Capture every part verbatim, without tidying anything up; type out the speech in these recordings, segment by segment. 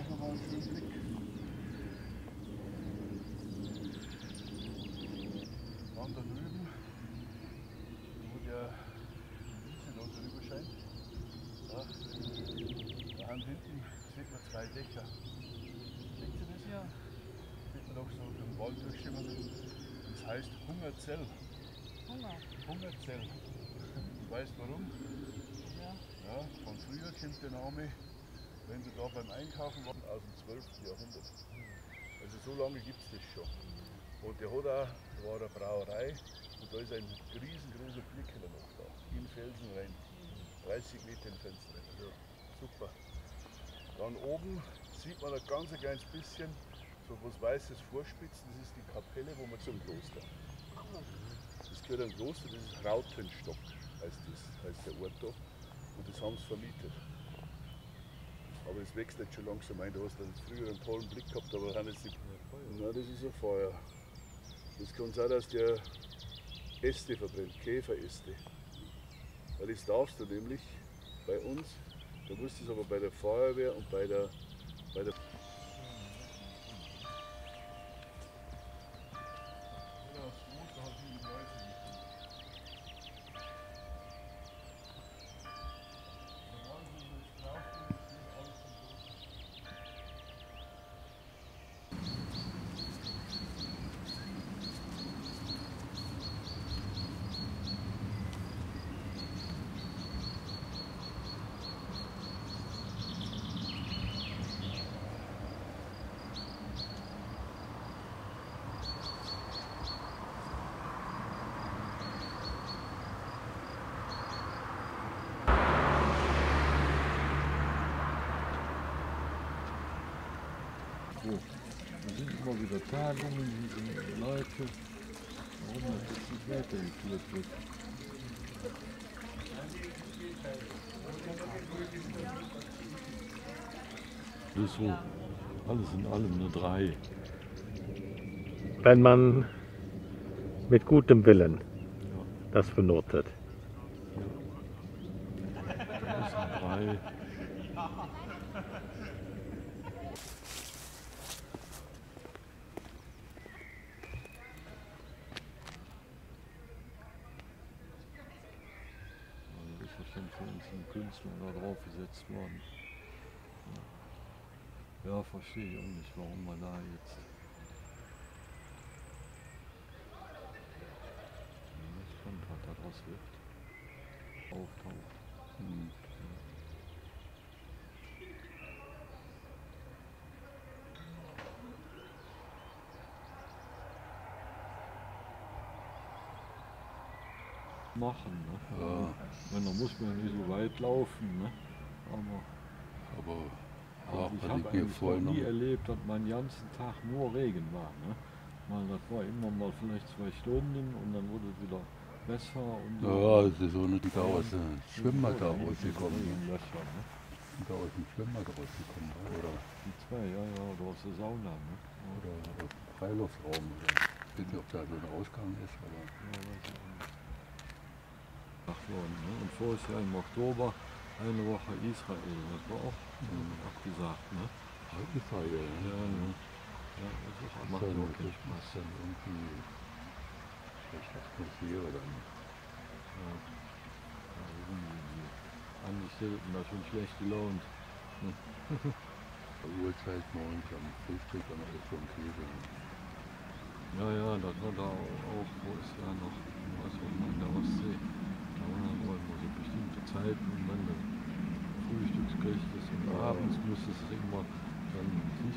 auch nochmal einen schönen Blick. Dann da drüben, wo der Wiese da drüber scheint, ja, da hinten sieht man zwei Dächer. Seht ihr das? Ja. Sieht man doch so durch den Wald durchschimmern. Das heißt Hungerzell. Hunger. Hungerzell. Du weißt warum? Ja. Ja, von früher kommt der Name, wenn du da beim Einkaufen warst, aus dem zwölften Jahrhundert. Also so lange gibt es das schon. Und der hat auch, da war eine Brauerei und da ist ein riesengroßer Bierkeller noch da, in Felsen rein. dreißig Meter im Fenster. Also super. Dann oben sieht man ein ganz kleines bisschen so was Weißes vorspitzen, das ist die Kapelle, wo man zum Kloster. Das gehört ein Kloster, das ist Rautenstock, heißt, das, heißt der Ort da. Und das haben sie vermietet. Aber es wächst jetzt schon langsam ein. Du hast dann früher einen tollen Blick gehabt, aber haben jetzt die... Nein, das ist ein Feuer. Das kann sein, dass der Äste verbrennt, Käferäste. Weil das darfst du nämlich bei uns, du musst es aber bei der Feuerwehr und bei der... Bei der So, da sind immer wieder Tagungen, hier sind Leute, warum das jetzt nicht weitergeführt wird. Das ist so, alles in allem eine drei. Wenn man mit gutem Willen das benotet. Das ist eine drei. Schon von uns ein Künstler da drauf gesetzt worden. Ja, verstehe ich auch nicht, warum man da jetzt nicht kommt, was da draus wird. Auftaucht. Hm. Machen, ne? Ja. Wenn, dann muss man ja nicht so weit laufen, ne? Aber, aber also ich habe eigentlich noch nie erlebt, dass man den ganzen Tag nur Regen war, ne? Mal, das war immer mal vielleicht zwei Stunden und dann wurde es wieder besser und so. Ja, es ist so eine, die da aus dem Schwimmbad da rausgekommen. Ne? Die da aus dem Schwimmbad rausgekommen, oder? Die zwei, ja, ja, oder aus der Sauna, ne? Oder aus dem Freiluftraum, oder? Ich weiß nicht, ob da so ein Ausgang ist, aber... Ja, weiß ich nicht. Worden, ne? Und voriges Jahr im Oktober eine Woche Israel, das war auch mhm. abgesagt, ne? Israel, ja, ja. ja. Ja, das ist auch, macht auch keinen Spaß. Dann irgendwie schlechte Atmosphäre dann. Ja. Ja, die Angestellten da schon schlecht gelaunt. Ne? Uhrzeit morgens am Frühstück, dann ist schon Käse. Ja, ja, das war da auch, wo ist ja noch, was auch mal in der Ostsee. Da waren immer so bestimmte Zeiten und dann Frühstücksgericht ist und ja. Abends muss es immer dann Tisch.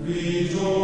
Vigio